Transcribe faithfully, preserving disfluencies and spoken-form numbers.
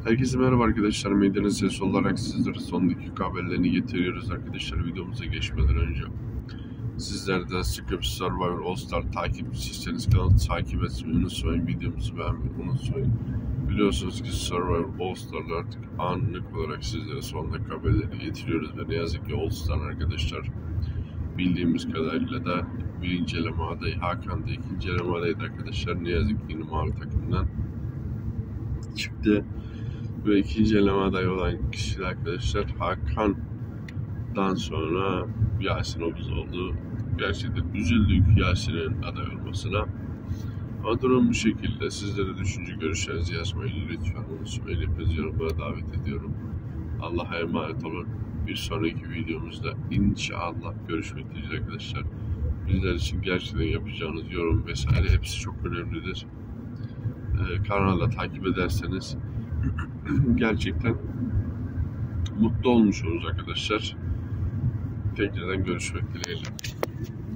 Herkese merhaba arkadaşlar. Medyanın sesi olarak sizlere son dakika haberlerini getiriyoruz arkadaşlar. Videomuza geçmeden önce sizlerden Script Survivor All Star takipçisiyseniz kanalı takip etmeyi unutmayın. Videomuzu beğenmeyi unutmayın. Biliyorsunuz ki Survivor All Star'la artık anlık olarak sizlere son dakika haberlerini getiriyoruz ve ne yazık ki All Star arkadaşlar bildiğimiz kadarıyla da birinci eleme adayı Hakan da ikinci eleme adayıydı arkadaşlar. Ne yazık ki numaralı takımdan çıktı. Ve ikinci eleme adayı olan kişi arkadaşlar Hakan'dan sonra Yasin Obuzoğlu. Gerçekten üzüldük Yasin'in aday olmasına. Ama durum bu şekilde. Sizlere düşünce görüşlerinizi yazmayı lütfen unutmayın. Hepinizi yorumlara davet ediyorum. Allah'a emanet olun. Bir sonraki videomuzda inşallah görüşmek dileğiyle arkadaşlar. Bizler için gerçekten yapacağınız yorum vesaire hepsi çok önemlidir. Ee, kanalda takip ederseniz gerçekten mutlu olmuş oluruz arkadaşlar. Tekrardan görüşmek dileğiyle.